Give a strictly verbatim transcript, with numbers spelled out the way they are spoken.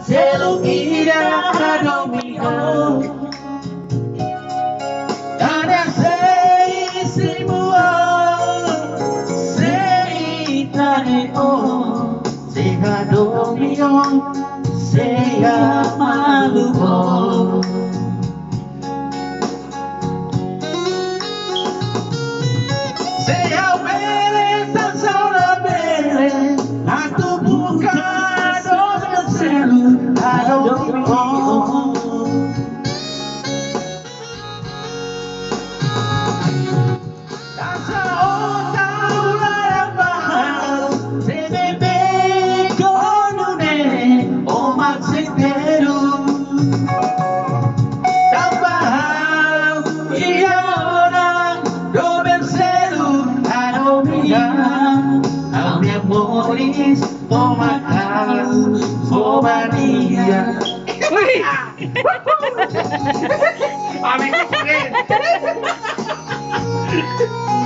seluk ida hadomi ada sei simu sei tane sei hadomi sei hamaluk sei hau bele tansa labele aku buka doben seluk hadomi tansa tahu laran mahal sei bei-beik nunee omak sei terus Tamba Hau Nia doben seluk hadomi Hau Nia Moris Tomak Hau Nia Moris